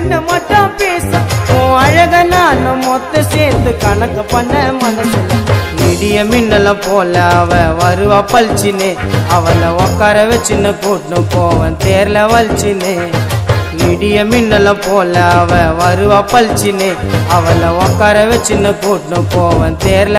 என்ன மட்டும் பேச உன் அழக நான் மொத்த சேர்த்து கணக்கு பண்ண மனசுல இடிய மின்னல போல அவ வருவா பல்ச்சினே அவளை உக்கார வச்சுன்னு கூட்டு போவன் தேர்ல வலிச்சினே இடிய மின்னல போல அவ வருவா பல்ச்சினே அவளை உக்கார வச்சுன்னு கூட்டு போவன் தேர்ல